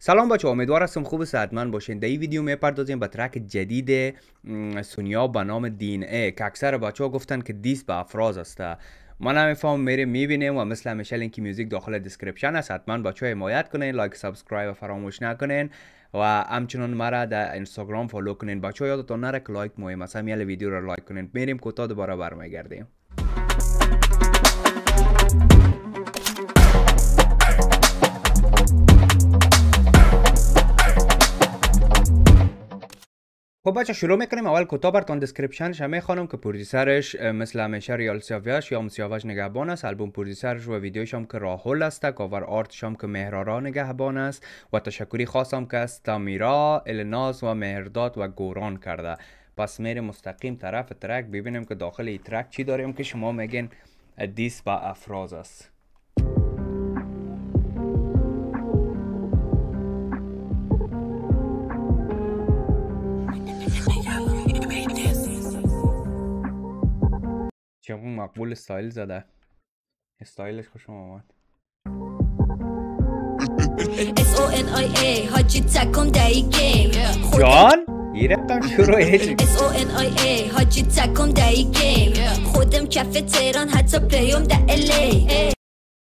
سلام بچه، امیدوار هستم خوب و صحتمند باشین. در این ویدیو میپردازیم به ترک جدید سونیا به نام دین ای که اکثر بچه ها گفتن که دیس به افراز است. من نمیفهم، میریم میبینیم و مثل همیشه لینک میوزیک داخل دیسکریپشن است. حتما بچه ها حمایت کنین، لایک سابسکرایب فراموش نکنین و همچنان مرا در اینستاگرام فالو کنین. بچه ها یادتون نره که لایک مهم است، همین ویدیو رو لایک کنین. میریم کوتاه دوباره برمیگردیم. خب بچه شروع میکنیم. اول کوتاه براتون دیسکریپشنش میخوانم که پرودیسرش مثل همیشه ریال سیاوش یا سیاوش نگهبان است. البوم پرودیسرش و ویدیوش هم که راهول است، کاور آرتش هم که مهرارا نگهبان است و تشکری خاصم که از تامیرا، الناز و مهرداد و گوران کرده. پس میریم مستقیم طرف ترک ببینیم که داخل این ترک چی داریم که شما میگین دیس با افراز است. چون مقبول استایل زده، استایلش خوشم آمد. SONIA حاجی تکم دایی گیم جان یه رقم شروع SONIA حاجی تکم دایی گیم خودم کف تهران حتی پیام در LA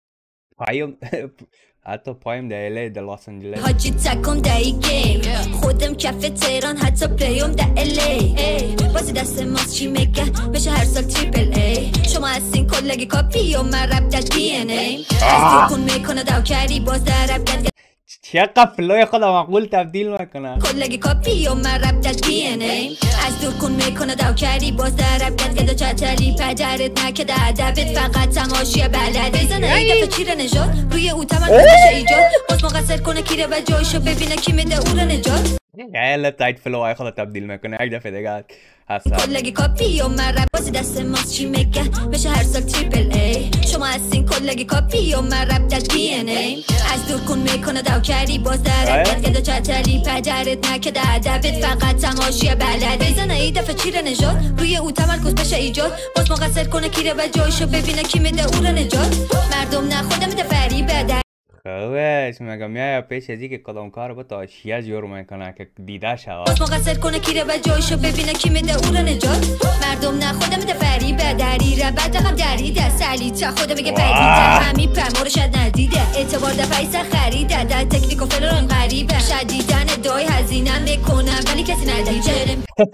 حتی پایم در LA در لس آنجلس حاجی تکم دایی گیم خودم کف تهران حتی پیام در LA بازی دست ماست چی میگه بشه هر سال تریپل ای شما هستین کلگی کاپی و من رب در DNA از دیکون میکنه داو کردی باز در رب چقدر فلوی خودم مقبول تبدیل میکنه کلگی کاپی و من رب در DNA از دور کن میکنه داو کردی باز در رب گد چتلی پدرت نکده ادبت فقط تماشی بلد بزنه ای دفعه چیره نجات روی او تمرکز بشه ایجاد باز مقصر کنه کیره و جایشو ببینه کی میده او رو نجات خیلی تایت فلوی خودم تبدیل میکنه. یک دفعه دیگه هستم کلگی کاپی و من رب بازی دست ماست چی میگه بشه هر سال تریپل ای شما هستین کلگی کاپی و من رب در DNA از دور کن میکنه داو کردی باز در گد چتلی پدرت نکده ادبت فقط تماشی بلد بزنه ای دفعه چیره نجات روی او تمرکز بشه ایجاد باز مقصر کنه کیره و جایشو ببینه کی میده او رو نجات مردم نه خودم ده فریبه در خوبش مگم میای پیش ازی که کدام کار با تا شیه جور میکنه که دیده شود باز مقصر کنه کیره و جایشو ببینه کی میده او رو نجات مردم نه خودم ده فریبه دری را بعد رقم دریده سلیتا خودم میگه پیدیده همی پمارو شد ندیده اعتبار ده پیسه خریده در تکنیک و فلان غریبه شدیدن دای هزینه میکنم ولی کسی ندیده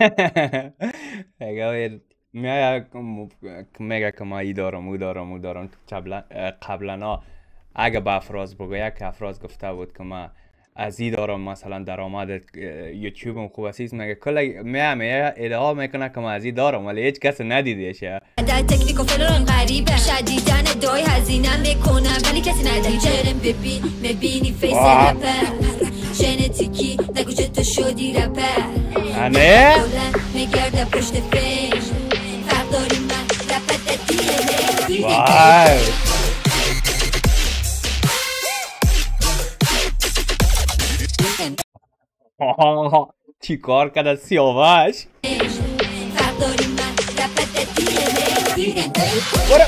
میگه که ما ای دارم او دارم او دارم. قبلا اگه به افراز بگویه که افراز گفته بود که ما از ای دارم مثلا درآمد یوتیوبم خوب است، میگه کل میگه ادعا میکنه که ما از ای دارم ولی هیچ کس ندیدهش. در تکنیک و فلان غریبه شدیدن دای هزینه میکنم ولی کسی ندیده ببین میبینی فیس رپر ژنتیکی نگو چه تو شدی رپر نه میگرده پشت فیم فرق داریم من رپت دیه وای چی کار کرده سیاوش؟ فرق داریم من رپت دیه برو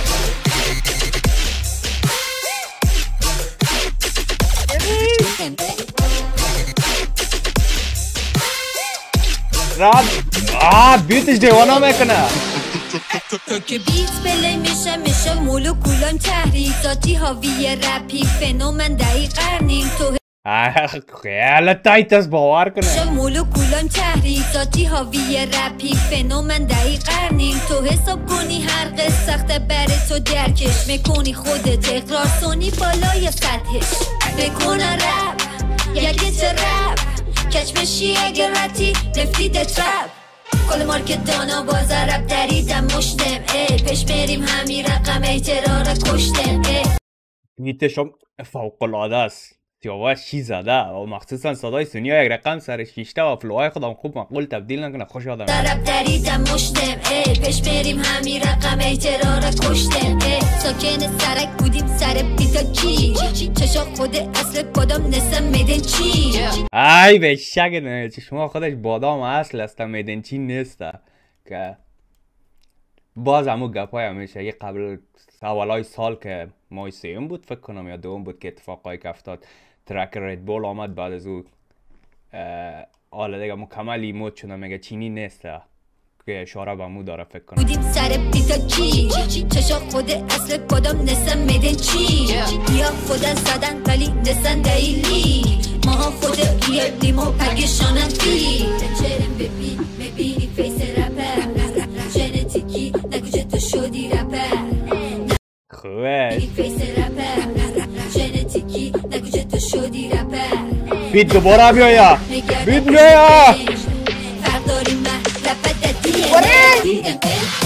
راد بیتش دیوانا میکنه که بیت بلی میشه مولکولان تحریزاتی حاوی رپی فنومن دهی قرنیم تو خیلی تایت است باور کنه مولکولان تحریزاتی حاوی رپی فنومن دهی قرنیم تو حساب کنی هر قصه سخته بره تو درکش میکنی خودت اقرار سونی بالای سطحش بکنه رپ یکی چه رپ کچ بشی اگه رتی نفتی ترپ کل مارکت دانا باز رب دریدم مشتم پیش میریم همین رقم احترار کشتم بیتشم فوق العاده است. سیاوش چی زده و مخصوصا صدای سونیا یک رقم سر شیشته و فلوهای خودم خوب مقبول تبدیل نکنه. خوش آدم رب دریدم مشتم پیش میریم همین رقم احترار کشتم ساکن سرک بودیم سر بیتا کی چشا خود اصل بادام نسم میدن چی ای به شک نه چشما خودش بادام اصل است میدن چی نیست که باز همون گپای همیشه یه قبل اولای سال که ماه سوم بود فکر کنم یا دوم بود که اتفاقایی که افتاد ترک ردبول آمد بعد از او حالا دیگه مکمل ایمود شده میگه چینی نیست که اشاره به مو داره فکر کنم بودیم سر پیتا کی چشا خود اصل کدام نسن میدن چی یا خود زدن ولی نسن دیلی ماها خود ریاردیم و پگشانن فی چرم ببین میبینی فیس رپر ژنتیکی نگو چه تو شدی رپر خوبه فیس رپر ژنتیکی نگو چه تو شدی رپر بیت دوباره بیایا بیت بیایا فرق داریم من رپت دیگه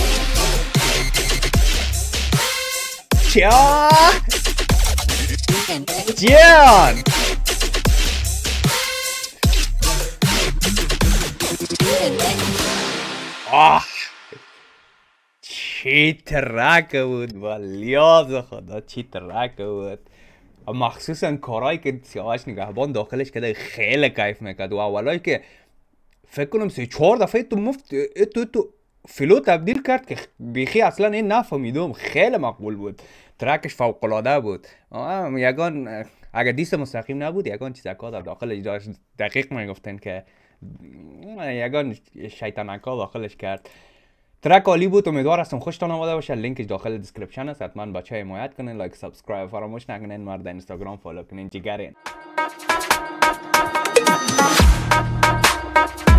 چیا جیان آه چی ترک بود ولیاز خدا چی ترک بود مخصوصا کارهایی که سیاوش نگهبان داخلش کده خیلی کیف میکرد و اولایی که فکر کنم 3-4 دفعه تو مفت تو فلو تبدیل کرد که بیخی اصلا این نفهمیدم خیلی مقبول بود ترکش فوق العاده بود یگان اگر دیست مستقیم نبود یگان چیزکا در داخلش داشت دقیق میگفتن که یگان شیطنکا داخلش کرد ترک عالی بود امیدوار هستم خوشتان آمده باشه لینکش داخل دیسکریپشن است حتما بچه ها حمایت کنین لایک سابسکرایب فراموش نکنین مرد اینستاگرام فالو کنین جگرین